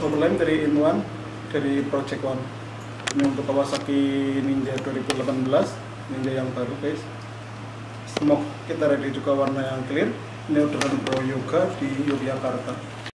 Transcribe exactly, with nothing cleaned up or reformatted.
cover lain dari In One, dari Project One. Ini untuk Kawasaki Ninja dua ribu delapan belas, Ninja yang baru guys. Smoke kita ready juga warna yang clear. Ini orderan Bro Yoga di Yogyakarta.